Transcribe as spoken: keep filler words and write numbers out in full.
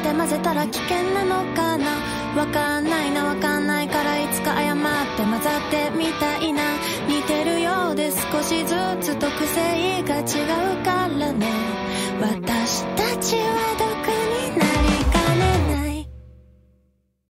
して混ぜたら危険なのかな。わかんないなわかんないからいつか謝って混ざってみたいな。似てるようで少しずつ特性が違うからね。私